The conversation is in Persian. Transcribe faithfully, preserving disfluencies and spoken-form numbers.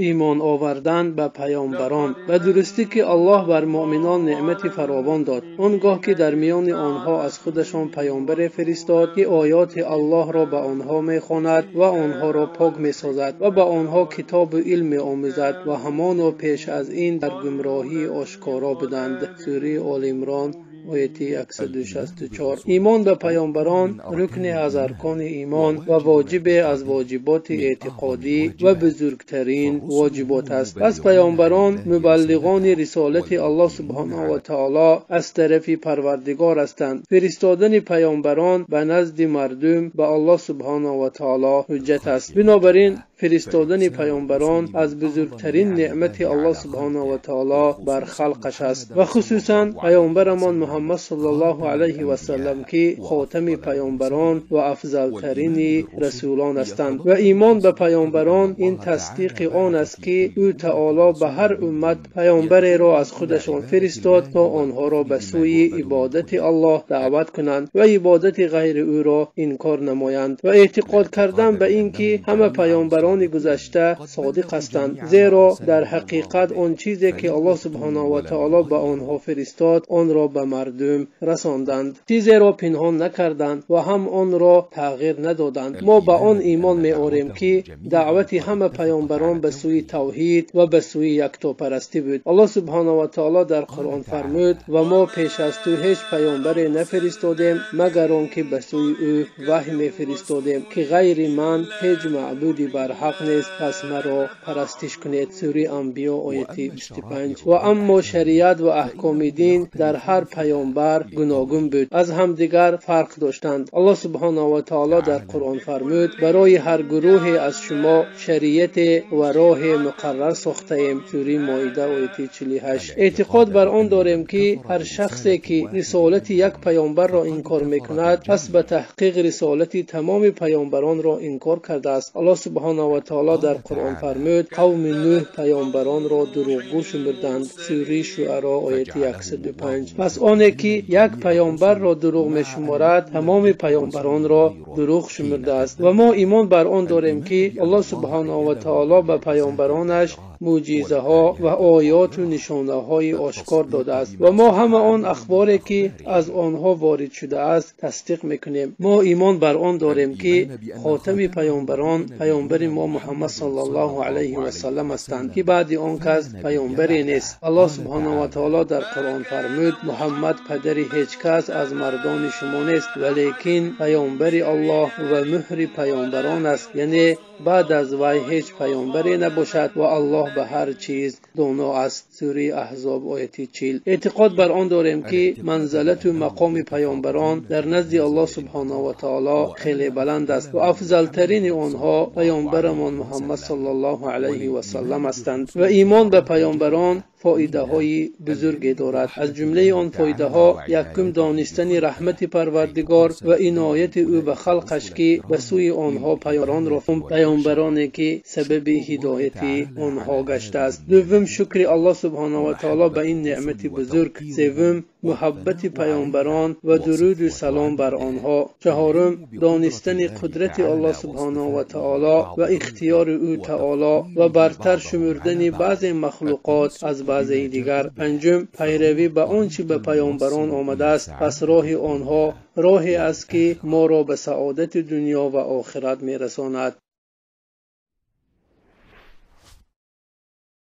ایمان آوردن به پیامبران و درستی که الله بر مؤمنان نعمت فراوان داد، آنگاه که در میان آنها از خودشان پیامبر فرستاد که آیات الله را به آنها میخواند و آنها را پاک میسازد و به آنها کتاب و علم آموزد و همانا پیش از این در گمراهی آشکارا بودند. سوره آل عمران آیه صد و شصت و چهار. ایمان به پیامبران رکن از ارکان ایمان و واجب از واجبات اعتقادی و بزرگترین واجبات است. پس پیامبران مبلغان رسالت الله سبحانه و تعالی از طرف پروردگار هستند. فرستادن پیامبران به نزد مردم به الله سبحانه و تعالی حجت است. بنابراین فرستادن پیامبران از بزرگترین نعمت الله سبحانه و تعالی بر خلقش است و خصوصا پیامبرمان محمد صلی الله علیه و سلم که خاتم پیامبران و افضلترین رسولان هستند. و ایمان به پیامبران این تصدیق آن است که او تعالی به هر امت پیامبر را از خودشان فرستاد تا آنها را به سوی عبادت الله دعوت کنند و عبادت غیر او را انکار نمایند و اعتقاد کردن به اینکه همه پیامبران گذشته صادق هستند، زیرا در حقیقت آن چیزی که الله سبحانه و تعالی به آنها فرستاد آن را به مردم رساندند، چیزی را پنهان نکردند و هم آن را تغییر ندادند. ما به آن ایمان می آوریم که دعوت همه پیامبران به سوی توحید و به سوی یکتاپرستی بود. الله سبحانه و تعالی در قرآن فرمود و ما پیش از تو هیچ پیامبری نفرستادیم مگر آنکه به سوی او وحی می فرستادیم که غیر من هیچ معبودی بر حق نیست، پس مرا پرستش کنید. سوره انبیاء آیه بیست و پنج. و اما شریعت و احکام دین در هر پیامبر گوناگون بود، از همدیگر فرق داشتند. الله سبحانه و تعالی در قرآن فرمود برای هر گروه از شما شریعت و راه مقرر ساخته ایم. سوره مائده آیه چهل و هشت. اعتقاد بر آن داریم که هر شخصی که رسالت یک پیامبر را انکار میکند پس به تحقیق رسالت تمام پیامبران را انکار کرده است. الله سبحانه و تعالی در قرآن فرمود قوم نوح پیامبران را دروغگو شمردند. سوره شعراء آیه صد و پنج. پس آنی که یک پیامبر را دروغ میشمارد تمام پیامبران را دروغ شمرده است. و ما ایمان بر آن داریم که الله سبحانه و تعالی به پیامبرانش معجزه ها و آیات و نشانه های آشکار داده است و ما همه آن اخباری که از آنها وارد شده است تصدیق میکنیم. ما ایمان بر آن داریم که خاتم پیامبران پیامبر ما محمد صلی الله علیه و سلم هستند که بعد آن کس پیامبری نیست. الله سبحانه و تعالی در قرآن فرمود محمد پدر هیچ کس از مردان شما نیست ولیکن پیامبر الله و مهر پیامبران است، یعنی بعد از وی هیچ پیامبری نباشد و الله به هر چیز دانا است. سوره احزاب آیه چهل. اعتقاد بر آن داریم که منزلت و مقام پیامبران در نزد الله سبحانه و تعالی خیلی بلند است و افضل ترین آنها پیامبرمان محمد صلی الله علیه و سلم هستند. و ایمان به پیامبران فایده های بزرگی دارد. از جمله آن فایده ها یکم دانستن رحمت پروردگار و عنایت او به خلقش که به سوی آنها پیامبران را پیامبرانی که سبب هدایت آنها گشته است. دوم شکر الله سبحانه و تعالی به این نعمت بزرگ. سوم محبت پیامبران و درود و سلام بر آنها. چهارم دانستن قدرت الله سبحانه و تعالی و اختیار او تعالی و برتر شمردن بعضی مخلوقات از بعضی دیگر. پنجم پیروی به آنچه به پیامبران آمده است، پس راه آنها راهی است که ما را به سعادت دنیا و آخرت میرساند.